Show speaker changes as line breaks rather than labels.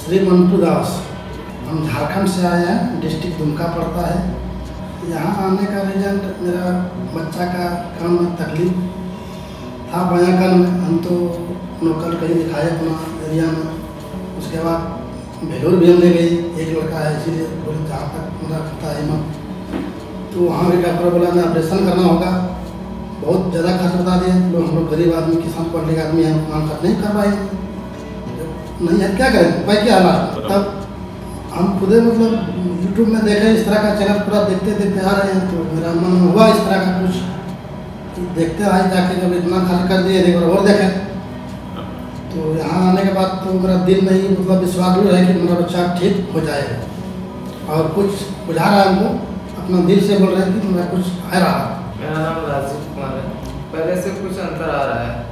श्री मंटू दास। हम झारखंड से आए हैं, डिस्ट्रिक्ट दुमका पड़ता है। यहाँ आने का रीज़न मेरा बच्चा का कान में तकलीफ था बयाकन में। हम तो लोकल कहीं दिखाए अपना एरिया में। उसके बाद भेलोर भी हम ले गई, एक लड़का है इसीलिए बोले जहाँ तक मेरा पता है हिम्मत। तो वहाँ भी डॉक्टर बोला मैं ऑपरेशन करना होगा, बहुत ज़्यादा खर्च बता दिए। हम लोग गरीब आदमी, किसान पढ़ लिखा आदमी हैं, काम कर नहीं कर पाए, नहीं है क्या करें, भाई क्या हालात। तब हम खुदे मतलब यूट्यूब में देखे इस तरह का चैनल, पूरा देखते देखते आ रहे हैं। तो मेरा मन हुआ इस तरह का कुछ देखते आए, जाके जब इतना खर्च कर दिए एक बार और देखें। तो यहाँ आने के बाद तो मेरा दिल में ही मतलब विश्वास है कि मेरा बच्चा ठीक हो जाएगा। और कुछ बुझा रहा है, हमको अपना दिल से बोल रहे हैं कि मेरा कुछ आ रहा है।
मेरा नाम राजीव कुमार है। पहले से कुछ अंतर आ रहा है।